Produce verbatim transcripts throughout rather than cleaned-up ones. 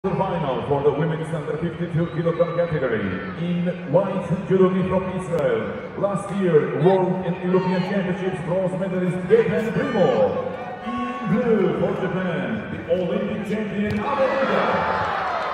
The final for the women's under fifty-two kilogram category in white Judoka from Israel. Last year, World and European Championships bronze medalist Gefen Primo. In blue for Japan, the Olympic champion Abe Uta.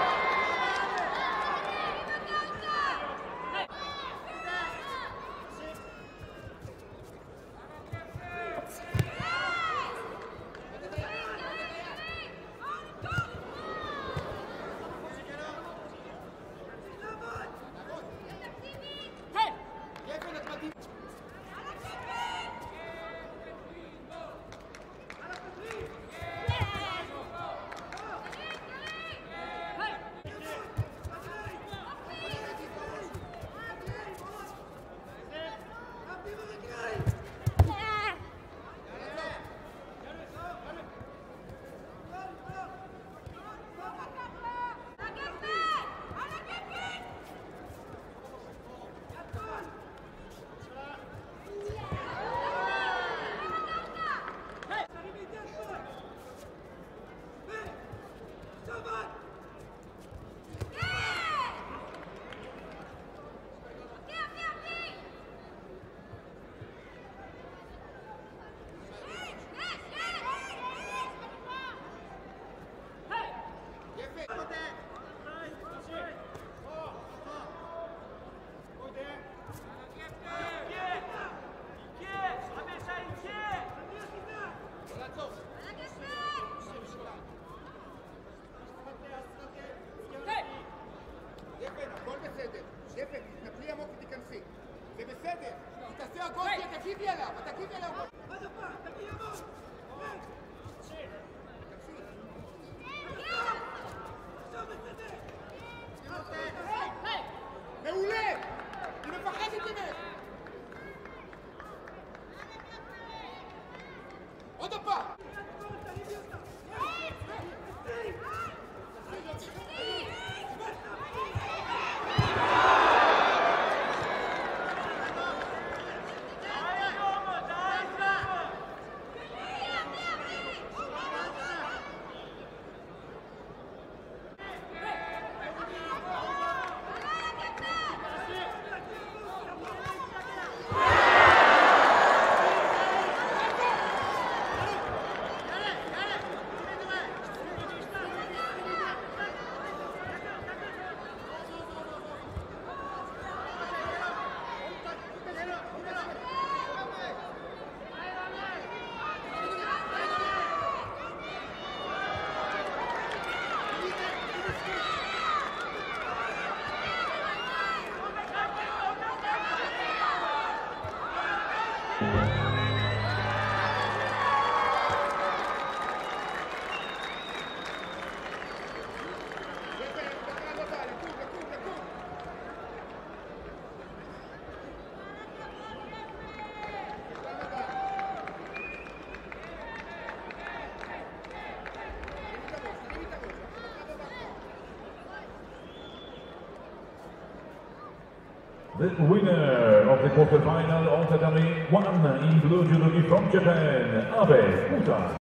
גפן, תתנפלי עמוק ותיכנסי. זה בסדר. תעשי הגול, תגיבי עליו, תגיבי עליו. עוד הפעם, תגיבי עמוק. מעולה! היא מפחדת ממך! עוד הפעם! The winner of the quarterfinal of the one in blue judo from Japan, Abe Uta.